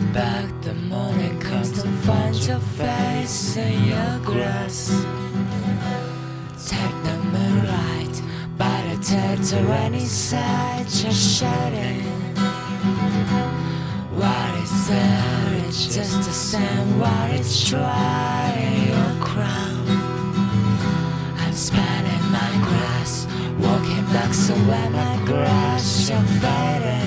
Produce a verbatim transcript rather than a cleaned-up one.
back, the morning comes to find your face in your grass. Take the moonlight by the tail to any side you're shedding. What is there? It's just the same. What it's trying your crown. I'm spanning my grass, walking back so when my grass you're fading.